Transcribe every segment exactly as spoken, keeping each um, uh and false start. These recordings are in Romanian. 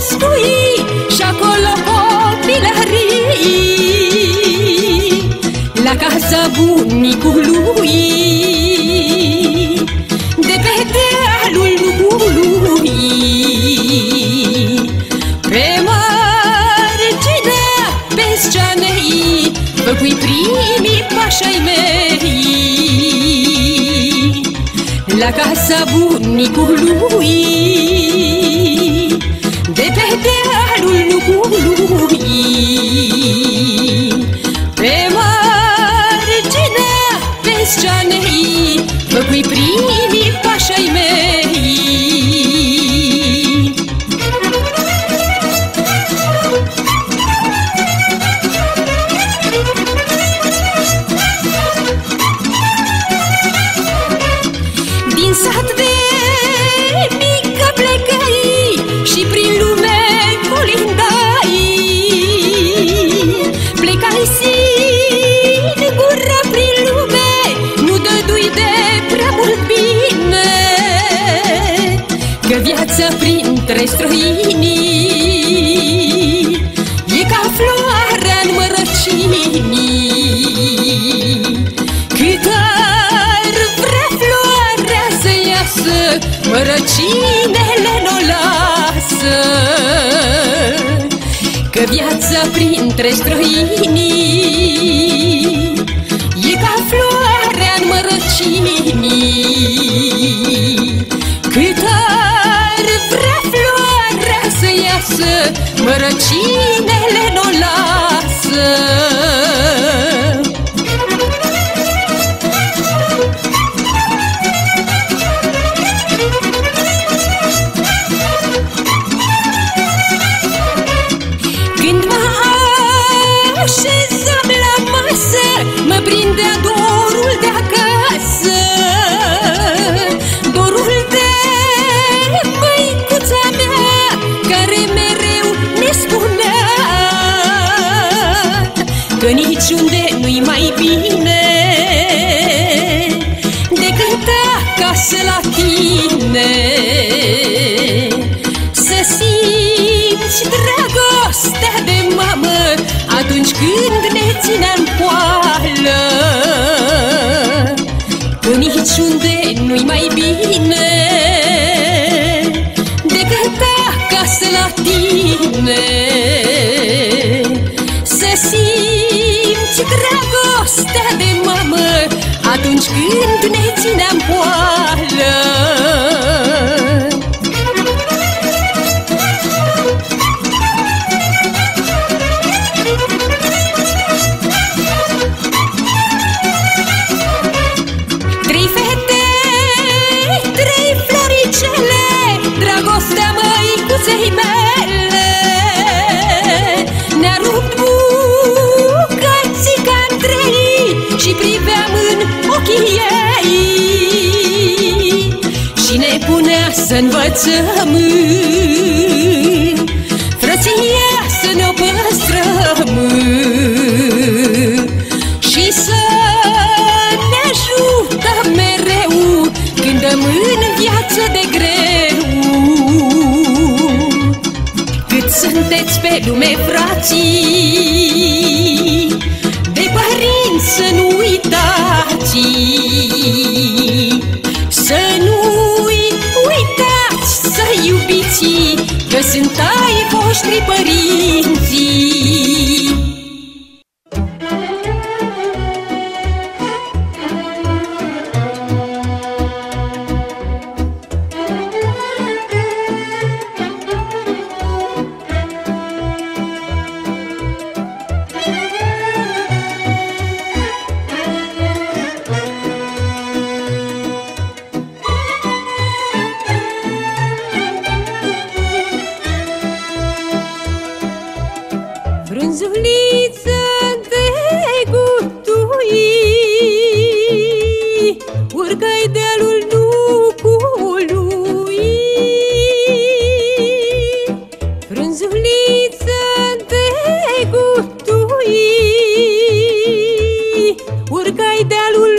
pescui și acolo copilării, la casa bunicului, de pe dealul Nugului, pe marginea Pesceanei, făcui primii pași ai mei. La casa bunicului, de pe dealul Nugului, pe marginea Pesceanei, făcui primii pași ai mei. Din sat de mică plecai și prin lume colindai, plecai singură prin lume, nu dădui de prea mult bine, că viața printre străinii e ca floarea în mărăcinii. Cât ar vrea floarea să iasă, mărăcinele n-o lasă, că viața printre străinii e ca floarea în mărăcinii. Cât ar vrea floarea să iasă, mărăcinele n-o lasă. Când mă așezam la masă, mă prindea dorul de acasă, dorul de măicuța mea, care mereu ne spunea că niciunde nu-i mai bine decât acasă la tine. Să simți dragostea de mamă atunci când ne ținea-n poală, că niciunde nu-i mai bine decât acasă la tine. Să simți dragostea de mamă atunci când ne ținea-n poală. Trei fete, trei floricele, dragostea măicuței mele, ne-a rupt bucățica în trei și priveam în ochii ei și ne punea să învățăm frăția, să ne-o păstrăm și să ne ajutăm mereu când dăm în viață de greu. Cât sunteți pe lume, frații, de părinți să nu uitați, să nu-i uitați să iubiți, că sunt ai voștri părinții. Frunzuliță de gutui, urcă-i dealul Nucului. Frunzuliță de gutui, urcă-i dealul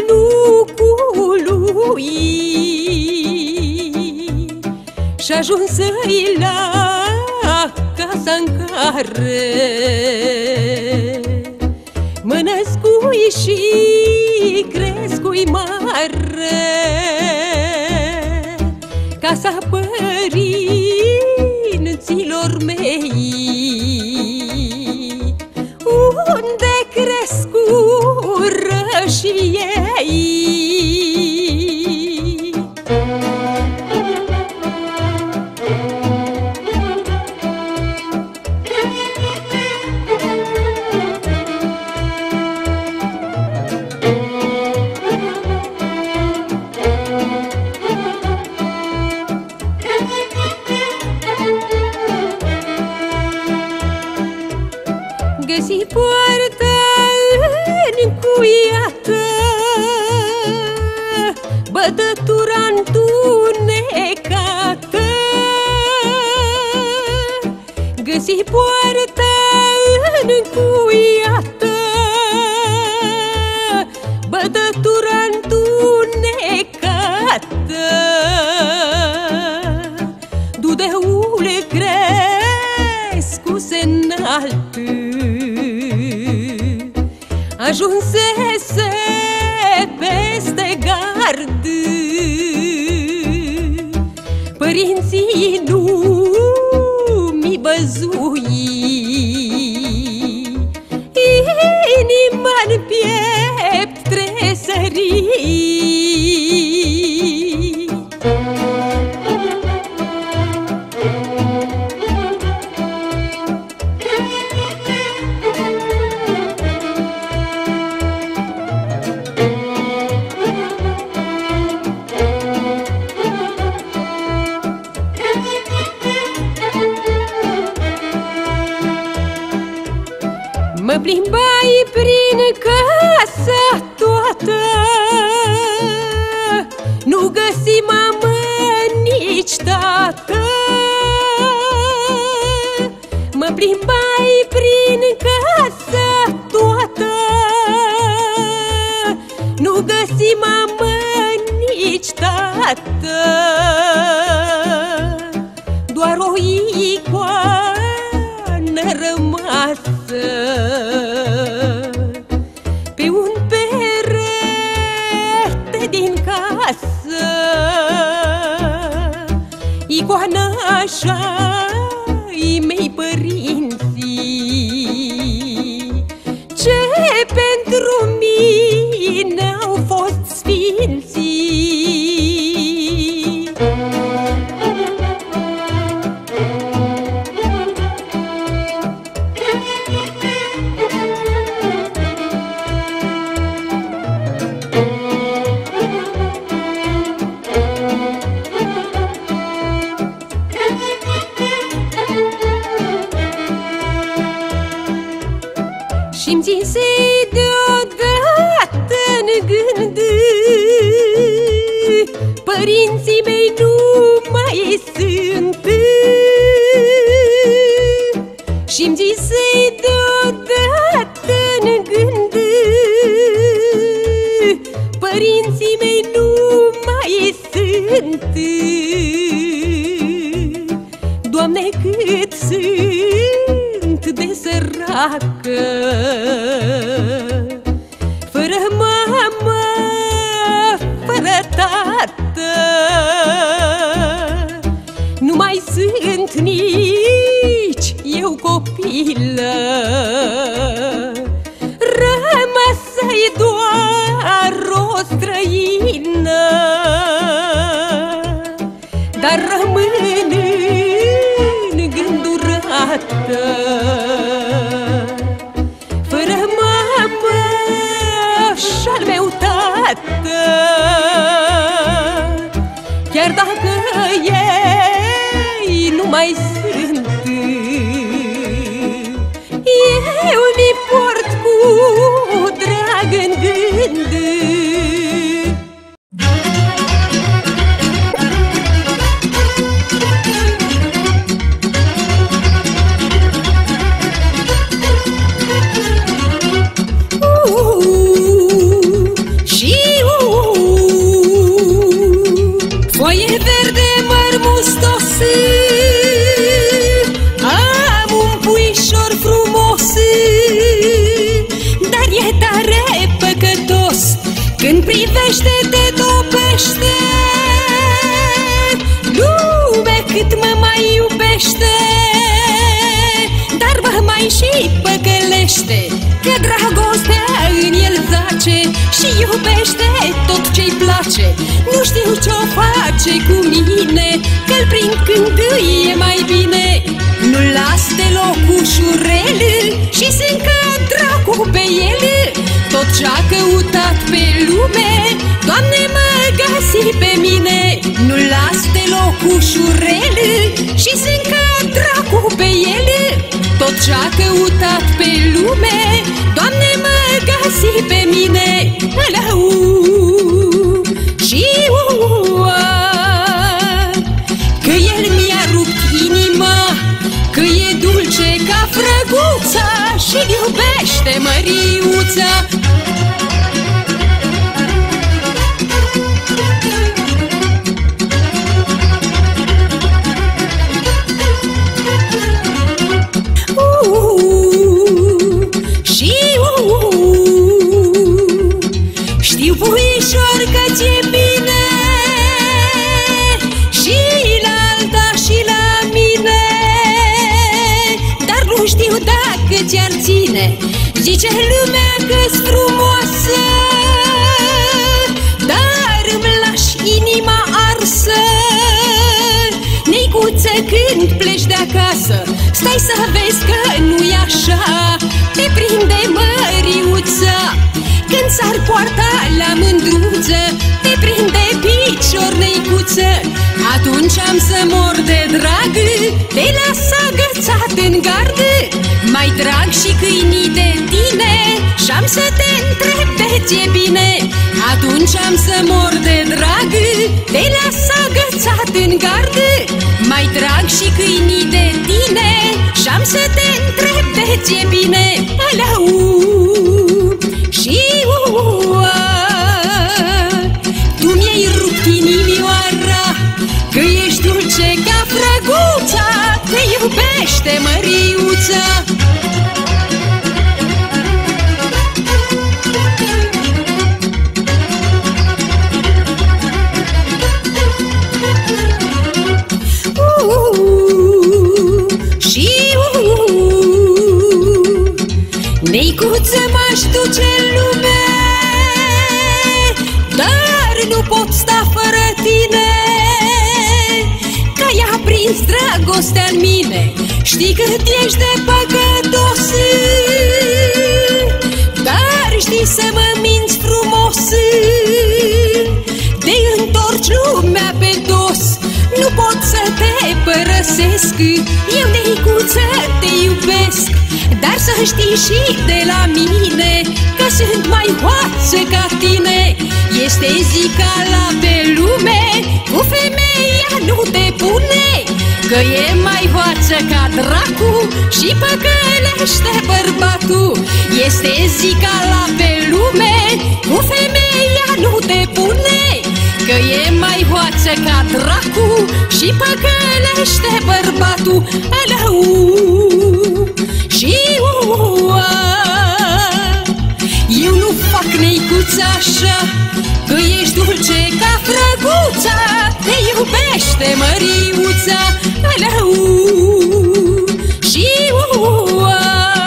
Nucului. Și ajunsă-i la casa-n care mă născui și crescui mare, casa părinților mei, unde crescură și ei. Găsi poartă încuiată, bătătura întunecată. Găsi poartă încuiată, bătătura întunecată. Dudeul crescuse înalt, ajunsese peste gard. Părinții nu mi băzui, inima-n piept tresări. Mă plimbai prin casa toată, nu găsi mamă nici tată. Mă plimbai prin casa toată, nu găsi mamă nici tată. Doar o icoană rămasă pe un perete din casă, icoana așa-i mei părinți, ce pentru mine au fost sfinții. Și-mi ținse deodată în gând, părinții mei nu mai sunt. Și-mi ținse deodată în gând, părinții mei nu mai sunt. Doamne, cât sunt de săracă, fără mamă, fără tată. Nu mai sunt nici eu copilă, rămasă-i doar o străină. Dar rămân în gândurată, fără mamă și-al meu tată. Chiar dacă ei nu mai sunt, eu mi port cu drag în gând. Foaie verde măr mustose, cât mă mai iubește, dar mă mai și păcălește, că dragostea în el zace și iubește tot ce-i place. Nu știu ce-o face cu mine, că-l prind când îi e mai bine. Nu-l las deloc ușurel și se încadra cu pe el. Tot ce-a căutat pe lume, Doamne, mă găsi pe mine. Nu-l las deloc ușurel și se încadra cu pe el. Tot ce-a căutat pe lume, Doamne, mă găsi pe mine. Alau și ua, că el mi-a rupt inima, că e dulce ca frăguța și-l iubește măriuța. Știu, puișor, că ți-e bine și la alta și la mine, dar nu știu dacă ți-ar ține. Zice lumea că-s frumoasă, dar îmi lași inima arsă. Neicuță, când pleci de acasă, stai să vezi că nu-i așa, te prinde măriuța. Când s-ar poarta la mândruță, te prinde picior, neicuță. Atunci am să mor de drag, te las agățat în gardă. Mai drag și câinii de tine și-am să te întreb de ți-e bine. Atunci am să mor de drag, te las agățat în gardă. Mai drag și câinii de tine și-am să te întreb de ți-e bine. Alau și ua, tu mi-ai rupt inimioara, că ești dulce ca frăguța, te iubește măriuța. Și neicuță, m-aș duce în lume, dar nu pot sta fără tine. Că i-a prins dragostea în mine, știi cât ești de păcătos, dar știi să mă minți frumos. De întorci lumea pe dos, nu pot să te părăsesc. Eu, neicuță, te iubesc, dar să știi și de la mine că sunt mai hoață ca tine. Este zicala pe lume, cu femeia nu te pune, că e mai hoață ca dracu și păcălește bărbatul. Este zicala pe lume, cu femeia nu te pune, că e mai hoață ca dracu și păcălește bărbatul. Alau și ua, eu nu fac, neicuța, așa, că ești dulce ca frăguța, te iubește măriuța. Alau și ua,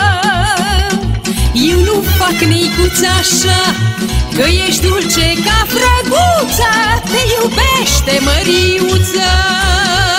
eu nu fac, neicuța, așa, că ești dulce ca frăguța, te iubește măriuța.